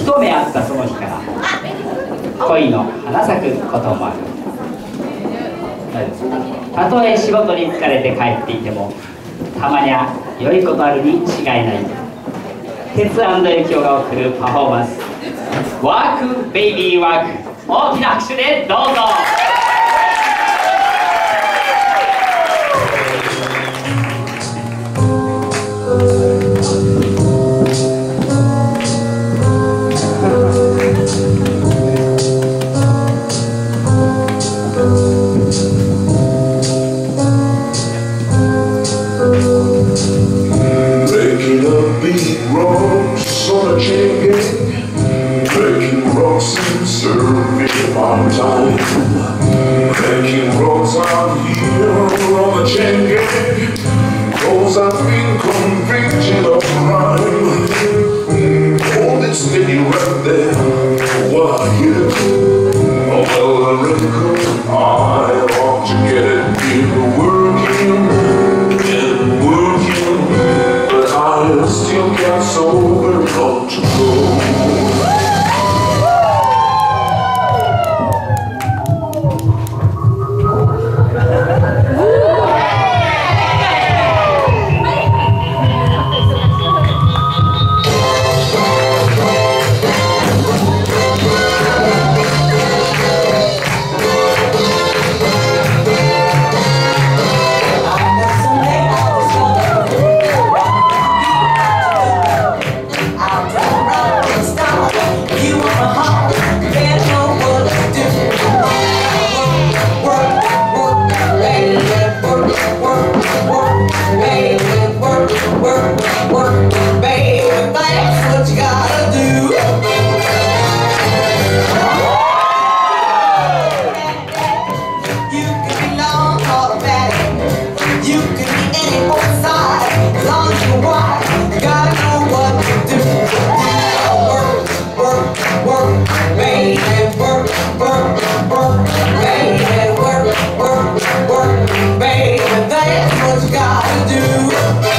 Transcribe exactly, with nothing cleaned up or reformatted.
一目会ったその日から恋の花咲くこともある。たとえ仕事に疲れて帰っていてもたまにゃ良いことあるに違いない。鉄ユキオが送るパフォーマンス、ワークベイビーワーク、大きな拍手でどうぞ。 Making rocks out here on the chain gang, 'cause I've been convicted of crime. Hold it steady right there, what I hear. Oh well, I reckon I ought to get it, keep working and working, but I still got so very long to go. Baby, that's what you gotta do.